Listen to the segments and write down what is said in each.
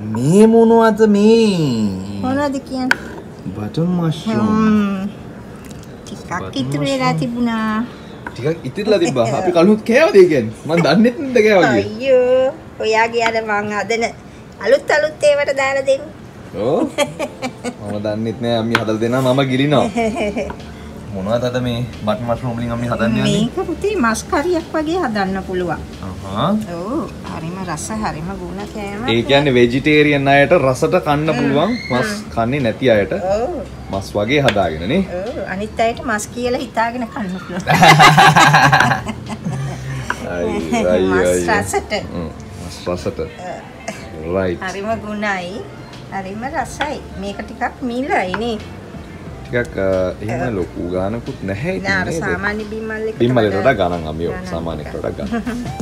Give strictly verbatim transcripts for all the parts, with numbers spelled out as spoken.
මේ මොනවද මේ? මොනවද කියන්නේ? Button mushroom. ටිකක් ඉතුරු වෙලා තිබුණා. ටිකක් ඉතිරිලා තිබ්බා. අපි කලුත් කෑවද ඒ කියන්නේ? මම දන්නෙත් නැද්ද කෑවා කියලා. අයියෝ. ඔයාගේ අර මං හදන අලුත් අලුත් ඒවට දාලා දෙන්න. ඔව්. මම දන්නෙත් නෑ අම්මි හදලා දෙනවා මම ගිලිනවා. මොනවද අද මේ බටන් මෂ්රූම් වලින් අම්මි හදන්නේ? මේක පුතේ මස් කරියක් වගේ හදන්න පුළුවන්. අහා. ඔව්. හරිම රස හරිම ගුණ කෑම. ඒ කියන්නේ ভেජිටේරියන් අයට රසට කන්න පුළුවන් මස් කන්නේ නැති අයට. ඔව්. මස් වගේ හදාගෙන නේ. ඔව්. අනිත් අයට මස් කියලා හිතාගෙන කන්න පුළුවන්. අයියෝ අයියෝ. මස් රසට. මස් රසට. right. හරිම ගුණයි. හරිම රසයි. මේක ටිකක් මිලයි නේ. ටිකක් එහෙම ලොකු ගානකුත් නැහැ ඉතින් නෑ අර නේද? සාමාන්‍ය බිම්මල් එකට බිම්මලට වඩා ගණන් අමියෝ සාමාන්‍ය එකට වඩා ගණන්.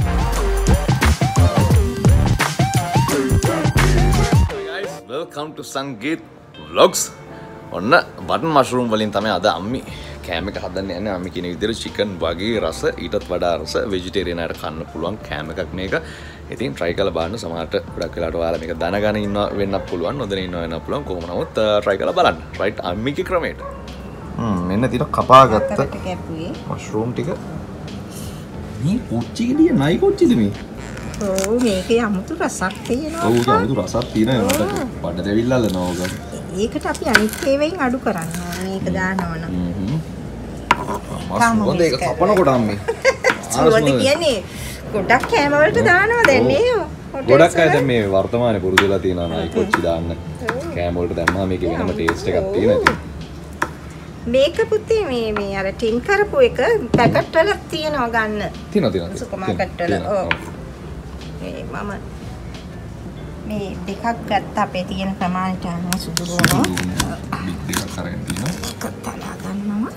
Guys, welcome to Sangeet Vlogs. ඔන්න බටන් මෂ්රූම් වලින් තමයි අද අම්මි කෑම එක හදන්න යන්නේ. අම්මි කියන විදිහට චිකන් වගේ රස ඊටත් වඩා රස ভেජිටේරියන් අයට කන්න පුළුවන් කෑම එකක් මේක. ඉතින් try කරලා බලන්න. සමහරට ගොඩක් වෙලාවට ඔයාලා මේක දැනගෙන ඉන්න වෙන්නත් පුළුවන්. නොදැන ඉන්න වෙන්නත් පුළුවන්. කොහොම නමුත් try කරලා බලන්න. right අම්මිගේ ක්‍රමයට. හ්ම් මෙන්න තියෙන කපාගත්ත මෂ්රූම් ටික. මේ කොච්චි ගෙඩිය නයි කොච්චිද මේ? ඔව් මේකේ අමුතු රසක් තියෙනවා. ඔව් ඒක අමුතු රසක් තියෙනවා මට. බඩ දෙවිල්ලල්ල නෝග. ඒකට අපි අනිත් ඒවායින් අඩු කරන්න ඕනේ. මේක දානවනම්. හ්ම්. මස් ඒක කපනකොට අම්මේ. සුවඳ කියන්නේ ගොඩක් කෑම වලට දානවා දැන් නේ. ගොඩක් අය දැන් මේ වර්තමානයේ පුරුදු වෙලා තියෙනවා නයි කොච්චි දාන්න. කෑම වලට දැම්මා මේකේ වෙනම ටේස්ට් එකක් තියෙනවා. මේක පුතේ මේ මේ අර ටින් කරපු එක පැකට් වල තියනවා ගන්න. තියෙනවා තියෙනවා. සුපර් මාකට් වල. ඔව්. මේ මම මේ දෙකක් ගත්ත අපේ තියෙන ප්‍රමාණයට අනුව සුදු ගෝනවා. බිග් දෙකක් අරගෙන තියෙනවා. කතා ගන්නවා.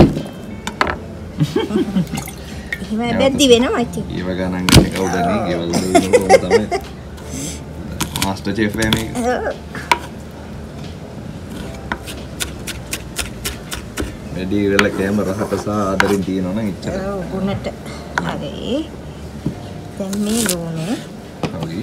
එහෙම බැද්දි වෙනවා ඉතින්. ඒව ගණන් එක උඩනේ ගෙවල් වල තමයි. මාස්ටර් චෙෆ් එන්නේ. වැඩි ඉරලා කැම රහට සහ ආදරෙන් තියෙනවා නම් එච්චර. ඔව් ගුණට. හරි. දැන් මේ ලුණු. හරි.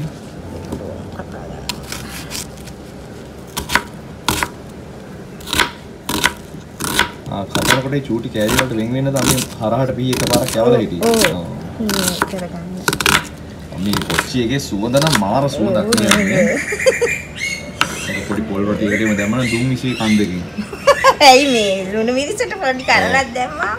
ආ කතරකට චූටි කෑලි වලට වෙන් වෙන්න තමයි හරහට පී එකපාරක් යවලා හිටියේ. ඔව්. මේ කරගන්න. මේ කොච්චි එකේ සුවඳ නම් මාර සුවඳක් නේ. ඒක පොඩි පොල් රොටියකටම දැම්මම දුම් මිසී කන්දකින්. ඇයි මේ ලුණු මිරිසට පොඩි කරලක් දැම්මා.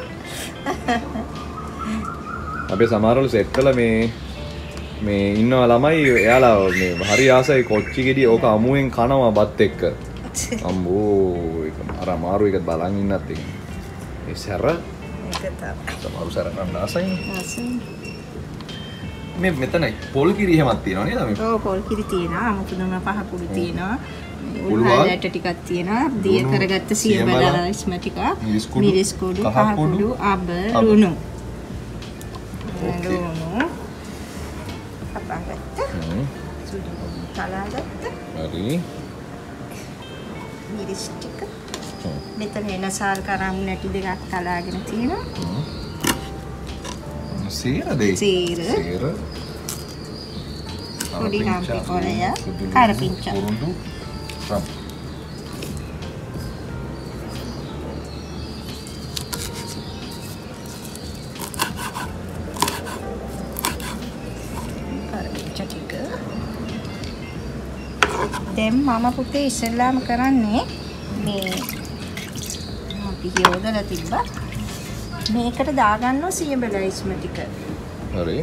අපේ සමහරවල සෙට් කළා මේ මේ ඉන්නවා ළමයි එයාලා මේ හරි ආසයි කොච්චි ගෙඩිය ඕක අමුවෙන් කනවා බත් එක්ක. අම්බෝ ඒක අර අමාරු එක බලන් ඉන්නත් ඒක. ඒ සැර ඒක තමයි. සමහරු සැර නම් ආසයි. ආසයි. මේ මෙතනයි පොල් කිරි එහෙමත් තියෙනවා නේද මේ? ඔව් පොල් කිරි තියෙනවා. අමුතු දුන පහ කුඩු තියෙනවා. උළුවල් උළුවලට ටිකක් තියෙනවා. දිය කරගත්ත සියඹල රයිස්ම ටික. මිරිස් කුඩු, කහ කුඩු, අබ, ලුණු. ලුණු. අපංගත්ත. සුදු කලාගත්ත. හරි. මිරිස් ටික. මෙතන එන සාල් කරම් නැටි දෙකක් කලාගෙන තියෙනවා. සීර දෙයි. සීර. සීර. පොඩි රම්පි කොරය. කරපිංචා. උරුඳු. රම්. කරපිංචා ටික. දැන් මම පුතේ ඉස්සෙල්ලාම කරන්නේ මේ අපි යොදලා තිබ්බා මේකට දාගන්නවා සියඹල රයිස්ම ටික. හරි.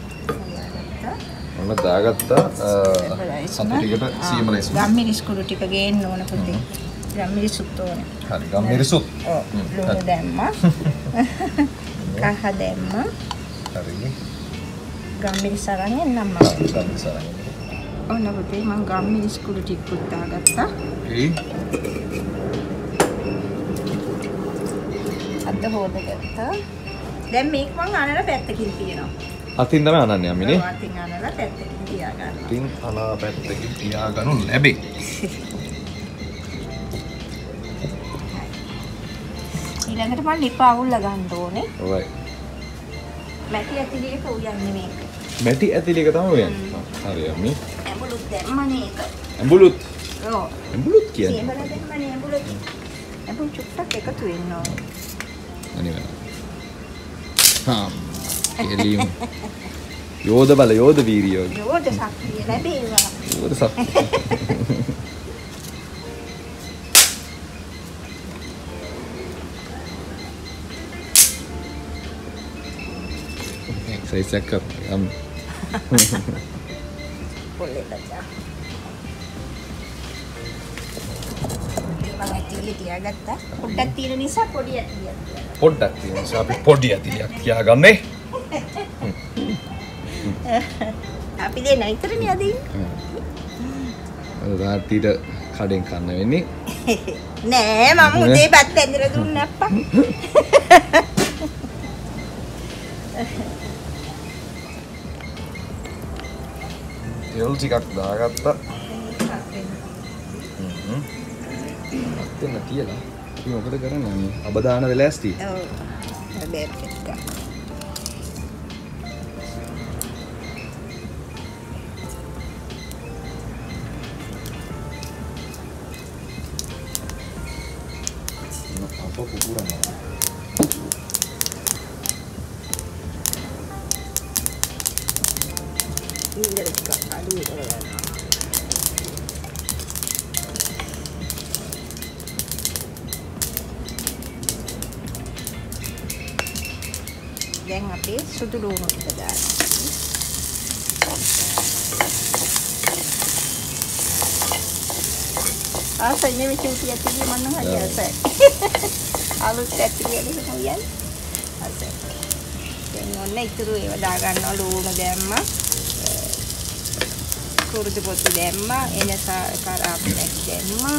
ඔන්න දාගත්තා සතුටිකට සියඹල රයිස්. ගම්මිරිස් කුඩු ටික ගේන්න ඕන පුතේ. ගම්මිරිසුත් ඕනේ. හරි ගම්මිරිසුත්. ඔව්. ලුණු දැම්මා. කහ දැම්මා. හරි. ගම්මිරිස් අරන් එන්නම් මම. ගම්මිරිස් අරන්. ඔන්න පුතේ මම ගම්මිරිස් කුඩු ටිකක් දාගත්තා. ඒ අද හොදගත්තා. දැන් මේක මම අනලා පැත්තකින් තියනවා. අතින් තමයි අනන්නේ අම්මිනේ. ඔව් අතින් අනලා පැත්තකින් තියාගන්න. අතින් අනා පැත්තකින් තියාගනු ලැබේ. ඊළඟට මම ලිප අවුල්ලා ගන්න ඕනේ. ඔවයි. මැටි ඇතිලියක උයන්නේ මේක. මැටි ඇතිලියක තමයි උයන්නේ. හරි අම්මි. ඇඹුලුත් දැම්මනේ ඒක. ඇඹුලුත්. ඔව්. ඇඹුලුත් කියන්නේ. සීඹල දැම්මනේ ඇඹුලුත්. ඇඹුල් චුට්ටක් එකතු වෙන්න ඕනේ. අනිවාර්යයෙන්. හා. එළියම්. යෝධ බල යෝධ වීරියෝ. යෝධ ශක්තිය ලැබේවා. යෝධ ශක්තිය. එක්සයිස් එක කරමු. පොල්ලේ බච්චා. මම ඇතිලි තියාගත්තා. පොඩ්ඩක් තියෙන නිසා පොඩි ඇතිලියක් තියනවා. පොඩ්ඩක් තියෙන නිසා අපි පොඩි ඇතිලියක් තියාගන්නේ. අපි දෙන්න විතරනේ අද ඉන්නේ. අද තාත්තිට කඩෙන් කන්න වෙන්නේ. නෑ මම උදේ බත් ඇඳලා දුන්න අප්පා. තෙල් ටිකක් දාගත්තා. හ්ම්. අත්ෙන්න තියලා. ඉතින් මොකද කරන්නේ? අබ දාන වෙලාස්ටි. ඔව්. හැබැයි ටිකක්. apa kuburan ini dari juga kali දැන් අපි සුදු ලුණු ටික දානවා. ආසන්නේ මේ චූටි ඇතිලි මන්න හරි ආසයි. අලුත් ඇතිලි වලින් හොයන්නේ. ආසයි. දැන් ඔන්න ඉතුරු ඒවා දා ගන්නවා ලුණු දැම්මා. කුරුදු පොතු දැම්මා. එනස කරාප්පක් දැම්මා.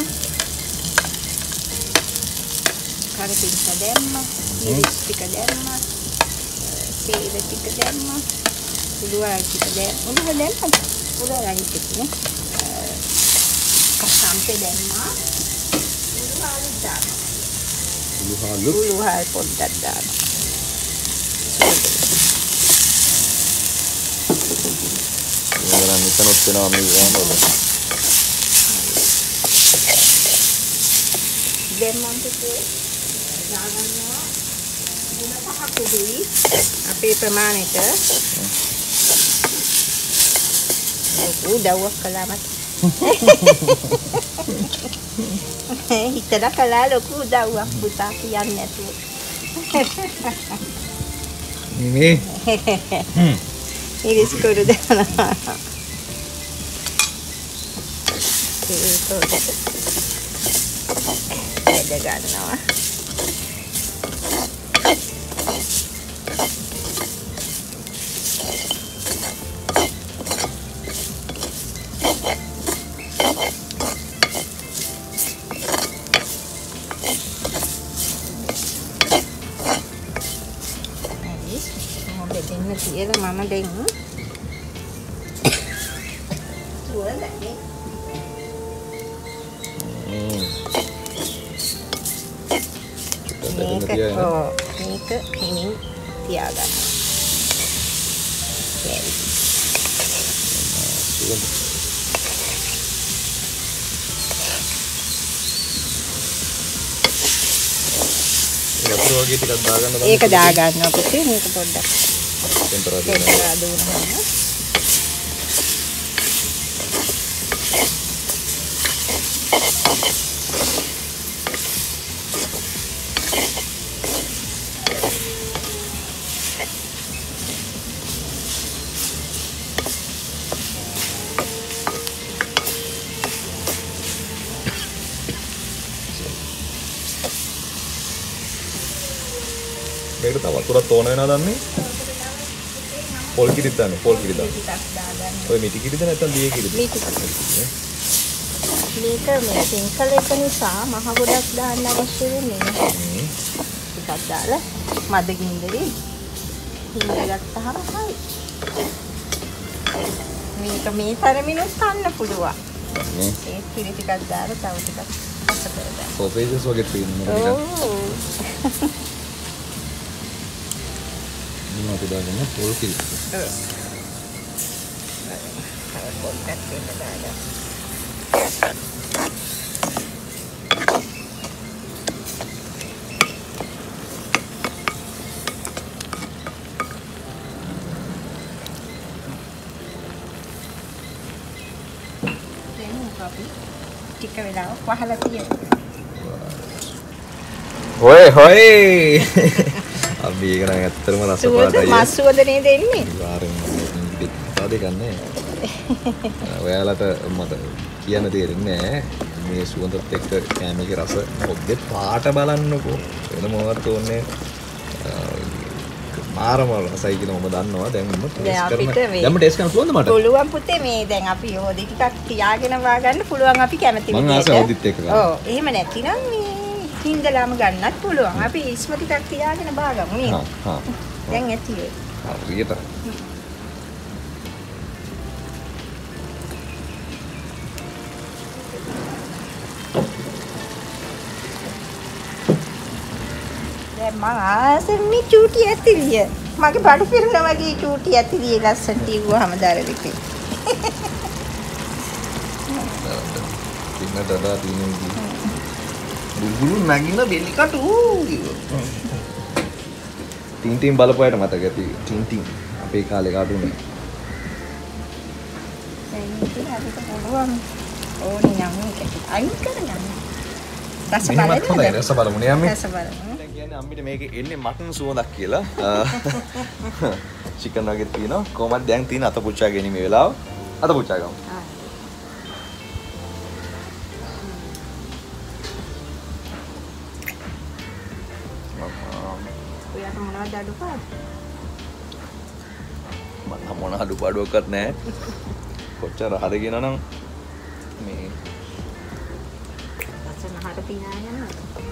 කරපිංච දැම්මා. මිරිස් ටික දැම්මා. තේල ටික දැම්මා. උළුවයි ටික දැම්මා. උළුව දැම්මා. උළුවයි ටික නේ. Sampai දැම්මා. උළුහාලු දානවා. උළුහාලු උළුහාල් පොඩ්ඩක් දානවා. ඒගොල්ලන් මෙතනොත් වෙනවා මේ වෑනවල. දැන් මම ටිකේ දාගන්නවා. ගුණ පහක් උඩුයි. අපේ ප්‍රමාණයට. උදව්වක් කළාමත් හිතලා කළා ලොකු උදව්වක් පුතා කියන්නේ නැතුව. මේ හ්ම් ඉරිස් කුරු දානවා. ඒක දෙක ගන්නවා. දෙන්න තියලා මම දෙන්න තුවලනේ මේක ඔව් මේක හිමින් තියාගන්න. වතුර වගේ ටිකක් දාගන්න තමයි. ඒක දාගන්නවා පුතේ මේක පොඩ්ඩක්. ටෙම්පරරි ටෙම්පරරි දුන්නා. මේකට තව වතුරක් ඕන වෙනවද දන්නේ? පොල් කිරිත් දාන්න පොල් කිරි දාන්න. ඔය මිටි කිරිද නැත්නම් දියේ කිරිද? මිටි කිරි. මේක මේ සිංකල එක නිසා මහ ගොඩක් දාන්න අවශ්‍ය වෙන්නේ නැහැ. ටිකක් දාලා මද ගින්දරේ හිඳ ගත්තාම හරි. මේක මේ තරමිනුත් කන්න පුළුවන්. නේ. ඒ කිරි ටිකක් දාලා තව ටිකක් අස කරලා. සෝසේජස් වගේ තියෙනවා. ඔව්. අපි දාගන්න පොල් කිරි. ඔව්. පොඩ්ඩක් වෙන්න දාගන්න. ටික වෙලාවක් වහලා තියෙනවා. හොය හොය අපි ඒක නම් ඇත්තටම රස පාටයි. මස් සුවඳනේ දෙන්නේ. අනිවාර්යෙන්ම පිටාදේ ගන්නෑ. ඔයාලට මට කියන්න තේරෙන්නේ නැහැ. මේ සුවඳත් එක්ක කෑමේගේ රස ඔබ්බේ පාට බලන්නකෝ. වෙන මොකක්ද ඕනේ? මාරම රසයි කියලා මම දන්නවා. දැන් මම ටේස්ට් කරන. දැන් මම ටේස්ට් කරන්න පුළුවන්ද මට? පුළුවන් පුතේ මේ දැන් අපි හොදි ටිකක් තියාගෙන වා ගන්න පුළුවන් අපි කැමති විදිහට. මම ආසයි හොදිත් එක්ක ගන්න. ඔව් එහෙම නැතිනම් මේ හින්දලාම ගන්නත් පුළුවන්. අපි ඉස්ම ටිකක් තියාගෙන බාගමු නේද? හා හා. දැන් ඇති වෙයි. හරියට. දැන් මම ආසෙන්නේ චූටි ඇතිරිය. මගේ බඩු පිරෙනා වගේ චූටි ඇතිරිය ලස්සනට ඉවුවාම දරවිපේ. ඉන්න දඩා දිනේ. බුබුලු නැගින බෙලිකටු ටින් ටින් බලපුවාට මතක ඇති ටින් ටින් අපේ කාලේ කාටුනේ ඒක හරියට පුළුවන් ඕනි නම් ඒක අයින් කරගන්න රස බලන්න හොඳයි රස බලමු නේ අම්මේ රස බලමු දැන් කියන්නේ අම්මිට මේකේ එන්නේ මටන් සුවඳක් කියලා චිකන් වගේ තියෙනවා කොහමද දැන් තියෙන අත පුච්චා ගැනීම වෙලාව අත පුච්චා ගමු මොනවද අඩුපාඩු? මම මොන අඩුපාඩුවක්වත් නැහැ. කොච්චර හරියගෙන නම් මේ ලස්සන හර පිනා යනවා.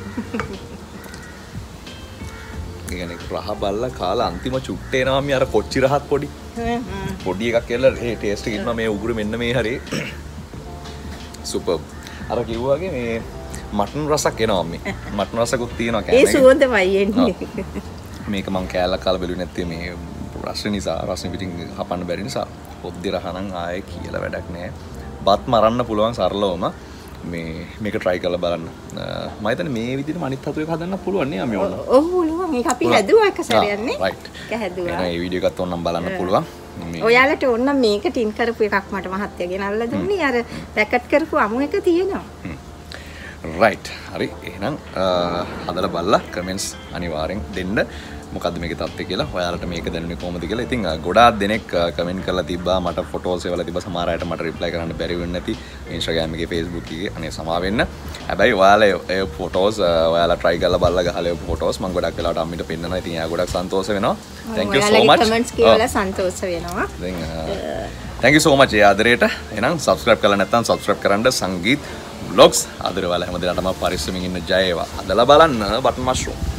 කියන්නේ රහ බල්ලා කාලා අන්තිම චුට්ටේ එනවා මේ අර කොච්චි රහත් පොඩි. හ්ම් පොඩි එකක් කියලා ඒ ටේස්ට් එක ඉන්නවා මේ උගුරු මෙන්න මේ හරි. සුපර්. අර කිව්වාගේ මේ මටන් රසක් එනවා අම්මේ. මටන් රසකුත් තියෙනවා කෑමේ. ඒ සුවඳමයි එන්නේ. මේක මං කෑල්ලක් කාලා බැලුවේ නැත්තේ මේ රස නිසා රස පිටින් හපන්න බැරි නිසා පොද්දි රහනම් ආයේ කියලා වැඩක් නැහැ. බත් මරන්න පුළුවන් සරලවම මේ මේක try කරලා බලන්න. මම හිතන්නේ මේ විදිහට අනිත් හතු එක හදන්න පුළුවන් නේ අම්මේ ඕන. ඔව් පුළුවන්. ඒක අපි හැදුවා එක සැරයක් නේ. right. ඒක හැදුවා. එහෙනම් මේ වීඩියෝ එකත් ඕනනම් බලන්න පුළුවන්. ඔයාලට ඕන නම් මේක ටින් කරපු එකක් මට මහත්තයා ගෙනල්ලා දුන්නේ. අර පැකට් කරපු අමු එක තියෙනවා. right. හරි. එහෙනම් හදලා බලලා කමෙන්ට්ස් අනිවාර්යෙන් දෙන්න. මොකද්ද මේකේ තත්ත්වය කියලා ඔයාලට මේක දැනුනේ කොහොමද කියලා. ඉතින් ගොඩාක් දෙනෙක් කමෙන්ට් කරලා තිබ්බා මට ෆොටෝස් ඒවලා තිබ්බා සමහර අයට මට රිප්ලයි කරන්න බැරි වෙන්නේ නැති Instagram එකේ Facebook එකේ අනේ සමා වෙන්න. හැබැයි ඔයාලා ඒ ෆොටෝස් ඔයාලා try කරලා බලලා ගහලා ඒ ෆොටෝස් මම ගොඩක් වෙලාවට අම්මිට පෙන්නනවා. ඉතින් එයා ගොඩක් සන්තෝෂ වෙනවා. thank you so much. Comments කියලා සන්තෝෂ වෙනවා. දැන් thank you so much ඒ ආදරේට. එහෙනම් subscribe කරලා නැත්නම් subscribe කරන්න සංගීත් vlogs ආදරේ ඔයාලා හැමදේටම පරිස්සමින් ඉන්න ජය වේවා. හදලා බලන්න බටන් මෂ්රූම්